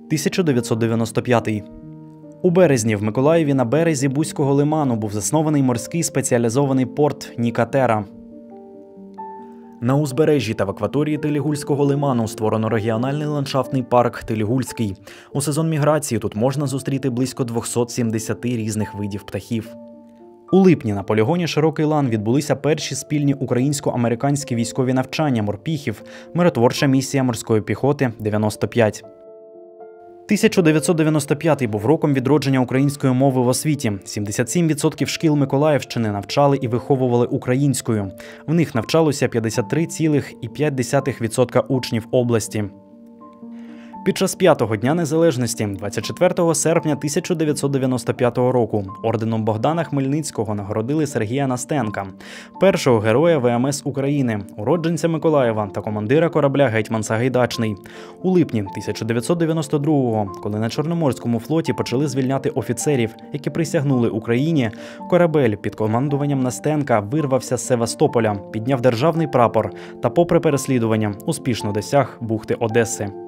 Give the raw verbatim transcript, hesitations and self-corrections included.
тисяча дев'ятсот дев'яносто п'ятий. У березні в Миколаєві на березі Бузького лиману був заснований морський спеціалізований порт Нікатера. На узбережжі та в акваторії Телігульського лиману створено регіональний ландшафтний парк Телігульський. У сезон міграції тут можна зустріти близько двохсот сімдесяти різних видів птахів. У липні на полігоні «Широкий лан» відбулися перші спільні українсько-американські військові навчання морпіхів «Миротворча місія морської піхоти дев'яносто п'ять». тисяча дев'ятсот дев'яносто п'ятий був роком відродження української мови в освіті. сімдесят сім відсотків шкіл Миколаївщини навчали і виховували українською. В них навчалося п'ятдесят три цілих п'ять десятих відсотка учнів області. Під час п'ятого Дня Незалежності, двадцять четвертого серпня тисяча дев'ятсот дев'яносто п'ятого року, орденом Богдана Хмельницького нагородили Сергія Настенка, першого героя Ве Ем Ес України, уродженця Миколаєва та командира корабля «Гетьман Сагайдачний». У липні тисяча дев'ятсот дев'яносто другого, коли на Чорноморському флоті почали звільняти офіцерів, які присягнули Україні, корабель під командуванням Настенка вирвався з Севастополя, підняв державний прапор та, попри переслідування, успішно досяг бухти Одеси.